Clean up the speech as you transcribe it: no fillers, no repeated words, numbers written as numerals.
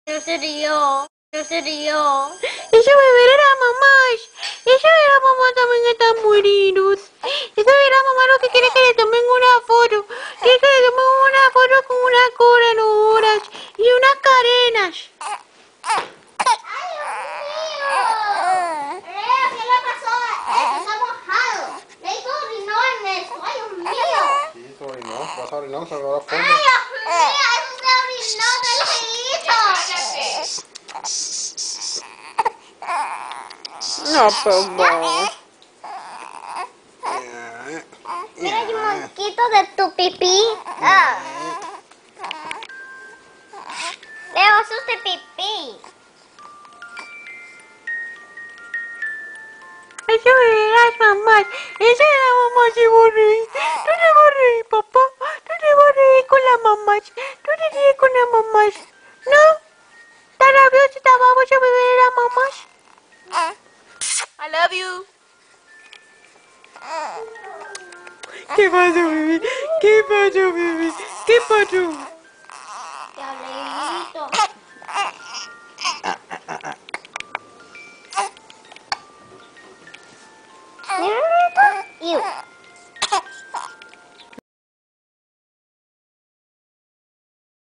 No se rió, no se rió. Ese bebé era mamá. Esa era mamá también están muridos. Esa era mamá lo que quiere que le tomen una foto. Quiere que le tomen una foto con unas coronas y unas cadenas. ¡Ay, Dios mío! Leo, ¿qué le pasó? Está mojado. Leito orinó en esto. ¡Ay, Dios mío! Sí, se orinó. Vas a orinar, se va a dar ¡Ay, fondo. Dios mío! ¡Eso se orinó del No, papá. Mira el mosquito de tu pipí. Ah. Leo, eso es de pipí. Eso era mamás. Esa era mamá se va a reír. Tú te vas a reír, papá. Tú te vas a reír con las mamás. Tú te ríes con las mamás. ¿No? ¿Tan rabioso vamos a beber a mamás? I love you. ¿Qué pasó, bebé? ¿Qué pasó, bebé? ¿Qué pasó? Ya, Leito. Mira, Leito. Iu.